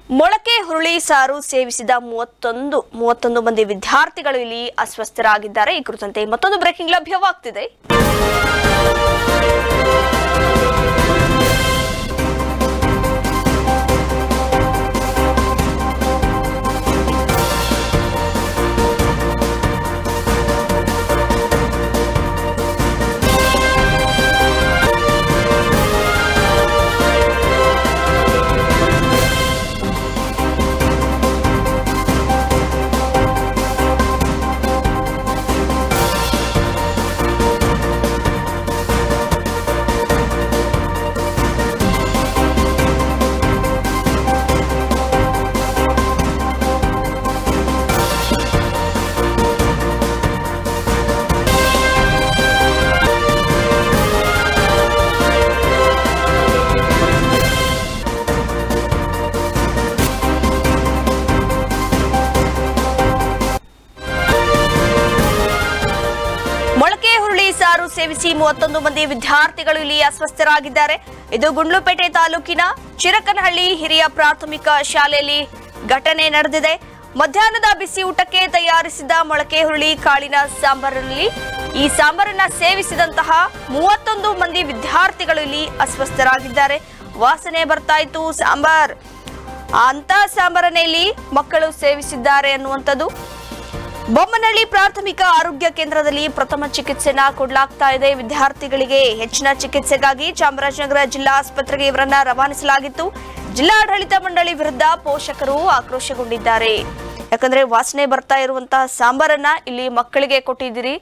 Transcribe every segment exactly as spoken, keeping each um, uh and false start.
ಮೊಳಕೆ ಹುರುಳಿ ಸಾರು ಸೇವಿಸಿದ ಮೂವತ್ತೊಂದು ಮೂವತ್ತೊಂದು ಮಂದಿ ವಿದ್ಯಾರ್ಥಿಗಳು ಇಲ್ಲಿ ಅಸ್ವಸ್ಥರಾಗಿದ್ದಾರೆ. ಈ ಕುರಿತಂತೆ ಮತ್ತೊಂದು ಬ್ರೇಕಿಂಗ್ ಲಭ್ಯವಾಗ್ತಿದೆ. ಮೊಳಕೆ ಹುರುಳಿ ಸಾರು ಸೇವಿಸಿ ಮೂವತ್ತೊಂದು ಮಂದಿ ವಿದ್ಯಾರ್ಥಿಗಳು ಇಲ್ಲಿ ಅಸ್ವಸ್ಥರಾಗಿದ್ದಾರೆ. ಇದು ಗುಂಡ್ಲುಪೇಟೆ ತಾಲೂಕಿನ ಚಿರಕನಹಳ್ಳಿ ಹಿರಿಯ ಪ್ರಾಥಮಿಕ ಶಾಲೆಯಲ್ಲಿ ಘಟನೆ ನಡೆದಿದೆ. ಮಧ್ಯಾಹ್ನದ ಬಿಸಿ ಊಟಕ್ಕೆ ತಯಾರಿಸಿದ ಮೊಳಕೆ ಹುರುಳಿ ಕಾಳಿನ ಸಾಂಬಾರಿನಲ್ಲಿ ಈ ಸಾಂಬಾರನ್ನ ಸೇವಿಸಿದಂತಹ ಮೂವತ್ತೊಂದು ಮಂದಿ ವಿದ್ಯಾರ್ಥಿಗಳು ಇಲ್ಲಿ ಅಸ್ವಸ್ಥರಾಗಿದ್ದಾರೆ. ವಾಸನೆ ಬರ್ತಾ ಇತ್ತು ಸಾಂಬಾರ್, ಅಂತ ಸಾಂಬಾರನ್ನೇ ಇಲ್ಲಿ ಮಕ್ಕಳು ಸೇವಿಸಿದ್ದಾರೆ ಅನ್ನುವಂಥದ್ದು. ಬೊಮ್ಮನಹಳ್ಳಿ ಪ್ರಾಥಮಿಕ ಆರೋಗ್ಯ ಕೇಂದ್ರದಲ್ಲಿ ಪ್ರಥಮ ಚಿಕಿತ್ಸೆನ ಕೊಡಲಾಗ್ತಾ ಇದೆ. ವಿದ್ಯಾರ್ಥಿಗಳಿಗೆ ಹೆಚ್ಚಿನ ಚಿಕಿತ್ಸೆಗಾಗಿ ಚಾಮರಾಜನಗರ ಜಿಲ್ಲಾ ಆಸ್ಪತ್ರೆಗೆ ಇವರನ್ನ ರವಾನಿಸಲಾಗಿತ್ತು. ಜಿಲ್ಲಾಡಳಿತ ಮಂಡಳಿ ವಿರುದ್ಧ ಪೋಷಕರು ಆಕ್ರೋಶಗೊಂಡಿದ್ದಾರೆ. ಯಾಕಂದ್ರೆ ವಾಸನೆ ಬರ್ತಾ ಇರುವಂತಹ ಸಾಂಬಾರನ್ನ ಇಲ್ಲಿ ಮಕ್ಕಳಿಗೆ ಕೊಟ್ಟಿದ್ದೀರಿ.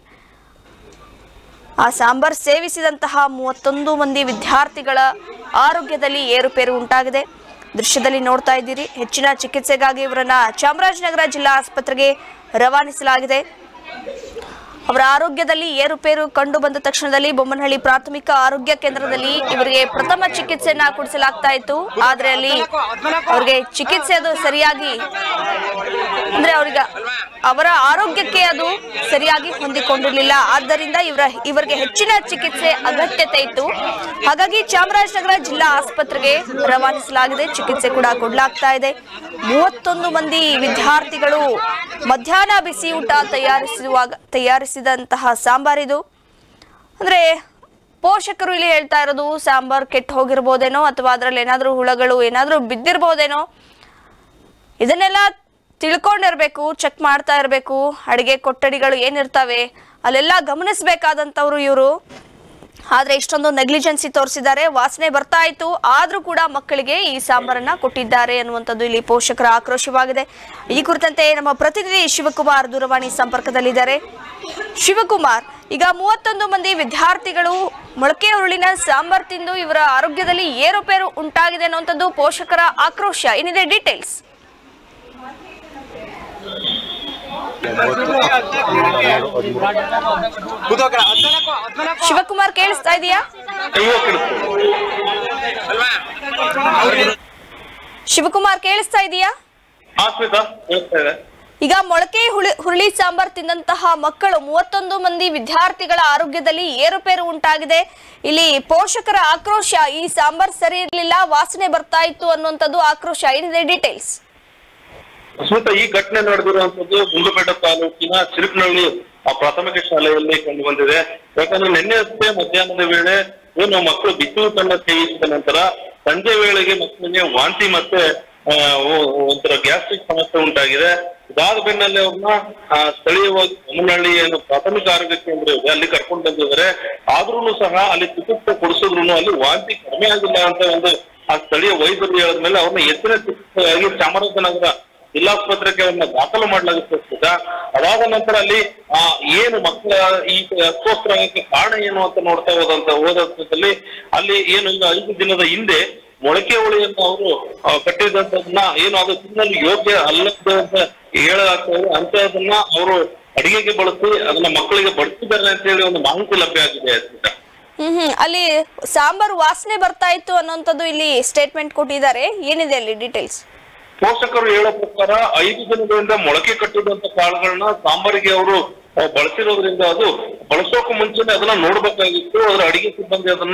ಆ ಸಾಂಬಾರ್ ಸೇವಿಸಿದಂತಹ ಮೂವತ್ತೊಂದು ಮಂದಿ ವಿದ್ಯಾರ್ಥಿಗಳ ಆರೋಗ್ಯದಲ್ಲಿ ಏರುಪೇರು ಉಂಟಾಗಿದೆ. ದೃಶ್ಯದಲ್ಲಿ ನೋಡ್ತಾ ಇದ್ದೀರಿ. ಹೆಚ್ಚಿನ ಚಿಕಿತ್ಸೆಗಾಗಿ ಇವರನ್ನ ಚಾಮರಾಜನಗರ ಜಿಲ್ಲಾ ಆಸ್ಪತ್ರೆಗೆ ರವಾನಿಸಲಾಗಿದೆ. ಅವರ ಆರೋಗ್ಯದಲ್ಲಿ ಏರುಪೇರು ಕಂಡು ಬಂದ ತಕ್ಷಣದಲ್ಲಿ ಬೊಮ್ಮನಹಳ್ಳಿ ಪ್ರಾಥಮಿಕ ಆರೋಗ್ಯ ಕೇಂದ್ರದಲ್ಲಿ ಇವರಿಗೆ ಪ್ರಥಮ ಚಿಕಿತ್ಸೆಯನ್ನ ಕೊಡಿಸಲಾಗ್ತಾ ಇತ್ತು. ಆದ್ರೆ ಅಲ್ಲಿ ಅವರಿಗೆ ಚಿಕಿತ್ಸೆ ಅದು ಸರಿಯಾಗಿ ಅಂದ್ರೆ ಅವ್ರಿಗೆ ಅವರ ಆರೋಗ್ಯಕ್ಕೆ ಅದು ಸರಿಯಾಗಿ ಹೊಂದಿಕೊಂಡಿರಲಿಲ್ಲ. ಆದ್ದರಿಂದ ಇವರ ಇವರಿಗೆ ಹೆಚ್ಚಿನ ಚಿಕಿತ್ಸೆ ಅಗತ್ಯತೆ ಇತ್ತು. ಹಾಗಾಗಿ ಚಾಮರಾಜನಗರ ಜಿಲ್ಲಾ ಆಸ್ಪತ್ರೆಗೆ ರವಾನಿಸಲಾಗಿದೆ. ಚಿಕಿತ್ಸೆ ಕೂಡ ಕೊಡಲಾಗ್ತಾ ಇದೆ. ಮೂವತ್ತೊಂದು ಮಂದಿ ವಿದ್ಯಾರ್ಥಿಗಳು ಮಧ್ಯಾಹ್ನ ಬಿಸಿ ಊಟ ತಯಾರಿಸುವಾಗ ತಯಾರಿಸಿದಂತಹ ಸಾಂಬಾರಿದು. ಅಂದ್ರೆ ಪೋಷಕರು ಇಲ್ಲಿ ಹೇಳ್ತಾ ಇರೋದು ಸಾಂಬಾರ್ ಕೆಟ್ಟು ಹೋಗಿರ್ಬೋದೇನೋ ಅಥವಾ ಅದರಲ್ಲಿ ಏನಾದ್ರೂ ಹುಳಗಳು ಏನಾದ್ರೂ ಬಿದ್ದಿರ್ಬೋದೇನೋ, ಇದನ್ನೆಲ್ಲ ತಿಳ್ಕೊಂಡಿರ್ಬೇಕು, ಚೆಕ್ ಮಾಡ್ತಾ ಇರಬೇಕು. ಅಡಿಗೆ ಕೊಠಡಿಗಳು ಏನಿರ್ತವೆ ಅಲ್ಲೆಲ್ಲ ಗಮನಿಸಬೇಕಾದಂಥವ್ರು ಇವರು. ಆದ್ರೆ ಇಷ್ಟೊಂದು ನೆಗ್ಲಿಜೆನ್ಸಿ ತೋರಿಸಿದ್ದಾರೆ. ವಾಸನೆ ಬರ್ತಾ ಇತ್ತು, ಆದ್ರೂ ಕೂಡ ಮಕ್ಕಳಿಗೆ ಈ ಸಾಂಬಾರನ್ನ ಕೊಟ್ಟಿದ್ದಾರೆ ಅನ್ನುವಂಥದ್ದು ಇಲ್ಲಿ ಪೋಷಕರ ಆಕ್ರೋಶವಾಗಿದೆ. ಈ ಕುರಿತಂತೆ ನಮ್ಮ ಪ್ರತಿನಿಧಿ ಶಿವಕುಮಾರ್ ದೂರವಾಣಿ ಸಂಪರ್ಕದಲ್ಲಿದ್ದಾರೆ. ಶಿವಕುಮಾರ್, ಈಗ ಮೂವತ್ತೊಂದು ಮಂದಿ ವಿದ್ಯಾರ್ಥಿಗಳು ಮೊಳಕೆ ಹುರುಳಿನ ಸಾಂಬಾರ್ ತಿಂದು ಇವರ ಆರೋಗ್ಯದಲ್ಲಿ ಏರುಪೇರು ಉಂಟಾಗಿದೆ ಅನ್ನುವಂಥದ್ದು ಪೋಷಕರ ಆಕ್ರೋಶ. ಏನಿದೆ ಡೀಟೇಲ್ಸ್? ಶಿವಕುಮಾರ್, ಕೇಳಿಸ್ತಾ ಇದೆಯಾ? ಶಿವಕುಮಾರ್ ಕೇಳಿಸ್ತಾ ಇದೆಯಾ? ಈಗ ಮೊಳಕೆ ಹುಳಿ ಹುರುಳಿ ಸಾಂಬಾರ್ ತಿಂದಂತಹ ಮಕ್ಕಳು ಮೂವತ್ತೊಂದು ಮಂದಿ ವಿದ್ಯಾರ್ಥಿಗಳ ಆರೋಗ್ಯದಲ್ಲಿ ಏರುಪೇರು ಉಂಟಾಗಿದೆ. ಇಲ್ಲಿ ಪೋಷಕರ ಆಕ್ರೋಶ, ಈ ಸಾಂಬಾರ್ ಸರಿ ಇರಲಿಲ್ಲ, ವಾಸನೆ ಬರ್ತಾ ಇತ್ತು ಅನ್ನುವಂಥದ್ದು ಆಕ್ರೋಶ. ಏನಿದೆ ಡೀಟೇಲ್ಸ್? ಸ್ಮಿತಾ, ಈ ಘಟನೆ ನಡೆದಿರುವಂತದ್ದು ಗುಂಡ್ಲುಪೇಟೆ ತಾಲೂಕಿನ ಚಿರಕನಹಳ್ಳಿ ಪ್ರಾಥಮಿಕ ಶಾಲೆಯಲ್ಲಿ ಕಂಡು ಬಂದಿದೆ. ಯಾಕಂದ್ರೆ ನಿನ್ನೆ ಅಷ್ಟೇ ಮಧ್ಯಾಹ್ನದ ವೇಳೆ ಏನು ಮಕ್ಕಳು ಬಿಸಿ ಊಟನ ಸೇವಿಸಿದ ನಂತರ ಸಂಜೆ ವೇಳೆಗೆ ಮಕ್ಕಳಿಗೆ ವಾಂತಿ ಮತ್ತೆ ಒಂಥರ ಗ್ಯಾಸ್ಟ್ರಿಕ್ ಸಮಸ್ಯೆ ಉಂಟಾಗಿದೆ. ಇದಾದ ಬೆನ್ನಲ್ಲೇ ಅವ್ರನ್ನ ಸ್ಥಳೀಯವಾಗಿ ಬೊಮ್ಮನಹಳ್ಳಿ ಏನು ಪ್ರಾಥಮಿಕ ಆರೋಗ್ಯ ಕೇಂದ್ರ ಇದೆ ಅಲ್ಲಿ ಕರ್ಕೊಂಡು ಬಂದಿದ್ದಾರೆ. ಆದ್ರೂ ಸಹ ಅಲ್ಲಿ ಚಿಕಿತ್ಸೆ ಕೊಡಿಸಿದ್ರು ಅಲ್ಲಿ ವಾಂತಿ ಕಡಿಮೆ ಆಗಿಲ್ಲ ಅಂತ ಒಂದು ಆ ಸ್ಥಳೀಯ ವೈದ್ಯರು ಹೇಳಿದ ಮೇಲೆ ಅವ್ರನ್ನ ಹೆಚ್ಚಿನ ಚಿಕಿತ್ಸೆಯಾಗಿ ಚಾಮರಾಜನಗರ ಜಿಲ್ಲಾಸ್ಪತ್ರೆಗೆ ಅವ್ರನ್ನ ದಾಖಲು ಮಾಡಲಾಗುತ್ತೆ. ಅದಾದ ನಂತರ ಅಲ್ಲಿ ಆ ಏನು ಮಕ್ಕಳ ಈ ಅಸ್ವಸ್ಥರಾಗಕ್ಕೆ ಕಾರಣ ಏನು ಅಂತ ನೋಡ್ತಾ ಹೋದಂತ ಹೋದಲ್ಲಿ ಅಲ್ಲಿ ಏನು ಈಗ ಐದು ದಿನದ ಹಿಂದೆ ಮೊಳಕೆ ಹುಳಿಯನ್ನು ಅವರು ಕಟ್ಟಿದಂತದನ್ನ ಏನು ಅದು ತಿನ್ನಲು ಯೋಗ್ಯ ಅಲ್ಲದ ಅಂತ ಹೇಳಲಾಗ್ತದೆ. ಅಂತದನ್ನ ಅವರು ಅಡಿಗೆಗೆ ಬಳಸಿ ಅದನ್ನ ಮಕ್ಕಳಿಗೆ ಬಡಿಸಿದ್ದಾರೆ ಅಂತ ಹೇಳಿ ಒಂದು ಮಾಹಿತಿ ಲಭ್ಯ ಆಗಿದೆ. ಹ್ಮ್ ಹ್ಮ್ ಅಲ್ಲಿ ಸಾಂಬಾರ್ ವಾಸನೆ ಬರ್ತಾ ಇತ್ತು ಅನ್ನೋಂಥದ್ದು ಇಲ್ಲಿ ಸ್ಟೇಟ್ಮೆಂಟ್ ಕೊಟ್ಟಿದ್ದಾರೆ. ಏನಿದೆ ಅಲ್ಲಿ ಡೀಟೇಲ್ಸ್? ಪೋಷಕರು ಹೇಳೋ ಪ್ರಕಾರ ಐದು ದಿನಗಳಿಂದ ಮೊಳಕೆ ಕಟ್ಟಿದಂತ ಕಾಳುಗಳನ್ನ ಸಾಂಬಾರಿಗೆ ಅವರು ಬಳಸಿರೋದ್ರಿಂದ ಅದು ಬಳಸೋಕೆ ಮುಂಚೆನೆ ಅದನ್ನ ನೋಡ್ಬೇಕಾಗಿತ್ತು. ಅದ್ರ ಅಡಿಗೆ ಸಿಬ್ಬಂದಿ ಅದನ್ನ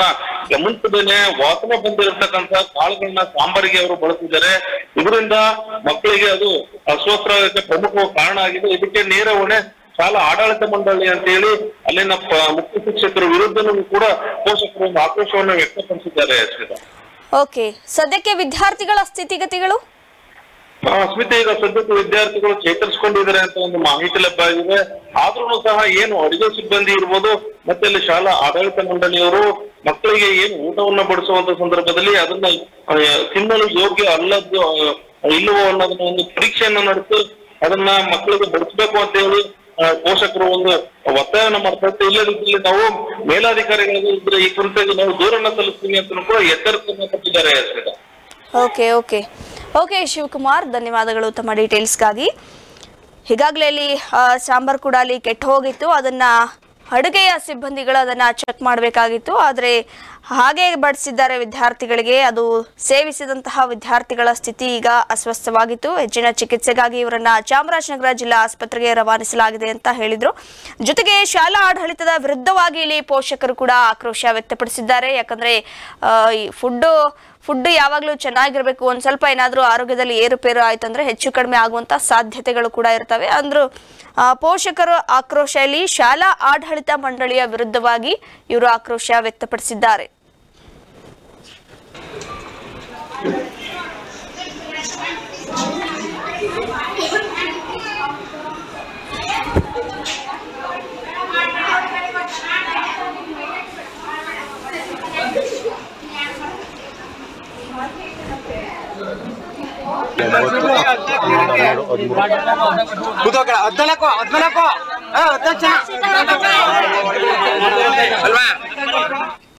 ಗಮನಿಸದೇನೆ ವಾಸನೆ ಬಂದಿರತಕ್ಕಂತ ಕಾಳುಗಳನ್ನ ಸಾಂಬಾರಿಗೆ ಅವರು ಬಳಸಿದ್ದಾರೆ. ಇದರಿಂದ ಮಕ್ಕಳಿಗೆ ಅದು ಅಸ್ವಸ್ಥರಾಗಕ್ಕೆ ಪ್ರಮುಖ ಕಾರಣ ಆಗಿದೆ. ಇದಕ್ಕೆ ನೇರ ಹೊಣೆ ಶಾಲಾ ಆಡಳಿತ ಮಂಡಳಿ ಅಂತ ಹೇಳಿ ಅಲ್ಲಿನ ಮುಖ್ಯ ಶಿಕ್ಷಕರ ವಿರುದ್ಧನೂ ಕೂಡ ಪೋಷಕರು ಒಂದು ಆಕ್ರೋಶವನ್ನು ವ್ಯಕ್ತಪಡಿಸಿದ್ದಾರೆ. ಓಕೆ, ಸದ್ಯಕ್ಕೆ ವಿದ್ಯಾರ್ಥಿಗಳ ಸ್ಥಿತಿಗತಿಗಳು? ಸ್ಮಿತಾ, ಈಗ ಸದ್ಯಕ್ಕೆ ವಿದ್ಯಾರ್ಥಿಗಳು ಚೇತರಿಸಿಕೊಂಡಿದ್ದಾರೆ ಅಂತ ಒಂದು ಮಾಹಿತಿ ಲಭ್ಯ ಆಗಿದೆ. ಆದ್ರೂ ಸಹ ಏನು ಅಡುಗೆ ಸಿಬ್ಬಂದಿ ಇರ್ಬೋದು ಮತ್ತೆ ಅಲ್ಲಿ ಶಾಲಾ ಆಡಳಿತ ಮಂಡಳಿಯವರು ಮಕ್ಕಳಿಗೆ ಏನು ಊಟವನ್ನ ಬಡಿಸುವಂತ ಸಂದರ್ಭದಲ್ಲಿ ಅದನ್ನ ತಿನ್ನಲು ಯೋಗ್ಯ ಅಲ್ಲದ್ದು ಇಲ್ಲವೋ ಅನ್ನೋದನ್ನ ಒಂದು ಪರೀಕ್ಷೆಯನ್ನ ನಡೆಸಿ ಅದನ್ನ ಮಕ್ಕಳಿಗೆ ಬಡಿಸ್ಬೇಕು ಅಂತ ಹೇಳಿ ಪೋಷಕರು ಒಂದು ಒತ್ತಾಯವನ್ನು ಮಾಡ್ತಾರೆ. ಇಲ್ಲದಿದ್ದಲ್ಲಿ ನಾವು ಮೇಲಾಧಿಕಾರಿಗಳಿಗೆ ಇದ್ರೆ ಈ ಕುರಿತಾಗಿ ನಾವು ದೂರನ್ನ ಸಲ್ಲಿಸ್ತೀವಿ ಅಂತ ಕೂಡ ಎಚ್ಚರಿಕೆಯನ್ನ ಕೊಟ್ಟಿದ್ದಾರೆ. ಓಕೆ ಓಕೆ ಓಕೆ ಶಿವಕುಮಾರ್, ಧನ್ಯವಾದಗಳು ತಮ್ಮ ಡೀಟೇಲ್ಸ್ಗಾಗಿ. ಈಗಾಗಲೇ ಅಲ್ಲಿ ಸಾಂಬಾರ್ ಕೂಡ ಅಲ್ಲಿ ಕೆಟ್ಟು ಹೋಗಿತ್ತು. ಅದನ್ನ ಅಡುಗೆಯ ಸಿಬ್ಬಂದಿಗಳು ಅದನ್ನ ಚೆಕ್ ಮಾಡಬೇಕಾಗಿತ್ತು. ಆದರೆ ಹಾಗೆ ಬಡಿಸಿದ್ದಾರೆ ವಿದ್ಯಾರ್ಥಿಗಳಿಗೆ. ಅದು ಸೇವಿಸಿದಂತಹ ವಿದ್ಯಾರ್ಥಿಗಳ ಸ್ಥಿತಿ ಈಗ ಅಸ್ವಸ್ಥವಾಗಿತ್ತು. ಹೆಚ್ಚಿನ ಚಿಕಿತ್ಸೆಗಾಗಿ ಇವರನ್ನ ಚಾಮರಾಜನಗರ ಜಿಲ್ಲಾ ಆಸ್ಪತ್ರೆಗೆ ರವಾನಿಸಲಾಗಿದೆ ಅಂತ ಹೇಳಿದ್ರು. ಜೊತೆಗೆ ಶಾಲಾ ಆಡಳಿತದ ವಿರುದ್ಧವಾಗಿ ಇಲ್ಲಿ ಪೋಷಕರು ಕೂಡ ಆಕ್ರೋಶ ವ್ಯಕ್ತಪಡಿಸಿದ್ದಾರೆ. ಯಾಕಂದ್ರೆ ಫುಡ್ ಫುಡ್ ಯಾವಾಗಲೂ ಚೆನ್ನಾಗಿರ್ಬೇಕು. ಒಂದ್ ಸ್ವಲ್ಪ ಏನಾದ್ರೂ ಆರೋಗ್ಯದಲ್ಲಿ ಏರುಪೇರು ಆಯ್ತಂದ್ರೆ ಹೆಚ್ಚು ಕಡಿಮೆ ಆಗುವಂತ ಸಾಧ್ಯತೆಗಳು ಕೂಡ ಇರ್ತವೆ ಅಂದ್ರು ಪೋಷಕರು. ಆಕ್ರೋಶದಲ್ಲಿ ಶಾಲಾ ಆಡಳಿತ ಮಂಡಳಿಯ ವಿರುದ್ಧವಾಗಿ ಇವರು ಆಕ್ರೋಶ ವ್ಯಕ್ತಪಡಿಸಿದ್ದಾರೆ. ಹದಿನಾಲ್ಕು ಹದಿನಾಲ್ಕು ಅಲ್ವಾ